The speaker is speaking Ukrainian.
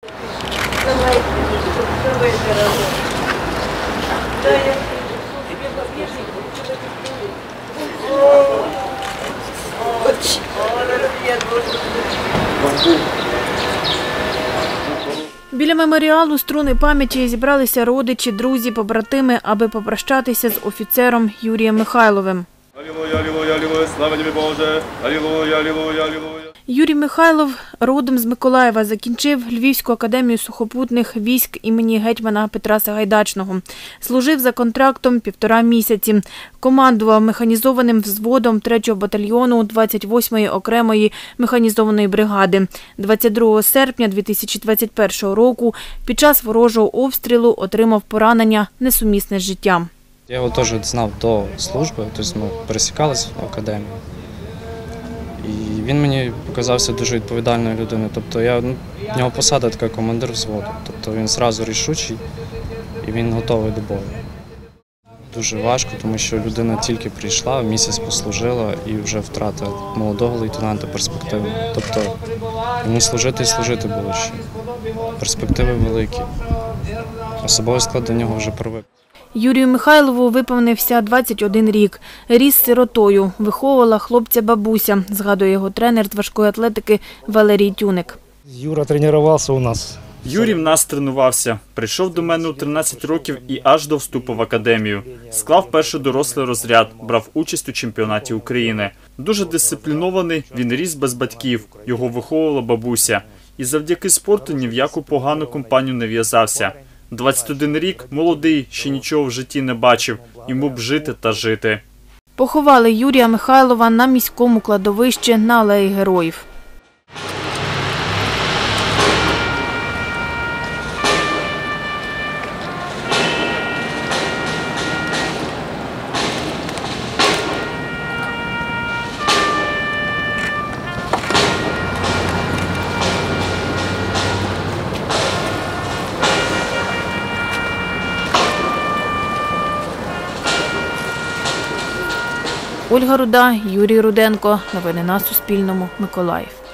Біля меморіалу «Струни пам'яті» зібралися родичі, друзі, побратими, аби попрощатися з офіцером Юрієм Михайловим. Юрій Михайлов родом з Миколаєва, закінчив Львівську академію сухопутних військ імені гетьмана Петра Сагайдачного. Служив за контрактом 1,5 місяці. Командував механізованим взводом 3-го батальйону 28-ї окремої механізованої бригади. 22 серпня 2021 року під час ворожого обстрілу отримав поранення, несумісне з життям. Я його теж знав до служби, тобто ми пересікалися в академії. І він мені показався дуже відповідальною людиною. Тобто в нього посада така командир взводу. Тобто він одразу рішучий і він готовий до бою. Дуже важко, тому що людина тільки прийшла, місяць послужила і вже втратила молодого лейтенанта перспективи. Тобто йому служити і служити було ще. Перспективи великі. Особовий склад до нього вже привик. Юрію Михайлову виповнився 21 рік. Ріс сиротою. Виховувала хлопця бабуся, згадує його тренер з важкої атлетики Валерій Тюник. Юра тренувався у нас. Юрій в нас тренувався. Прийшов до мене у 13 років і аж до вступу в академію. Склав перший дорослий розряд, брав участь у чемпіонаті України. Дуже дисциплінований, він ріс без батьків, його виховувала бабуся. І завдяки спорту ні в яку погану компанію не в'язався. 21 рік, молодий, ще нічого в житті не бачив, йому б жити та жити. Поховали Юрія Михайлова на міському кладовищі на Алеї Героїв. Ольга Руда, Юрій Руденко. Новини на Суспільному. Миколаїв.